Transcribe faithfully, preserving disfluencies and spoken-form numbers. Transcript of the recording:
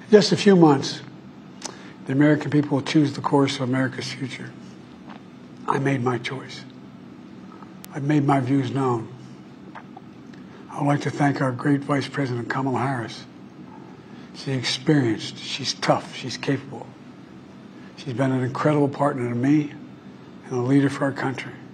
just a few months, the American people will choose the course of America's future. I made my choice. I've made my views known. I would like to thank our great Vice President, Kamala Harris. She's experienced, she's tough, she's capable. She's been an incredible partner to me and a leader for our country.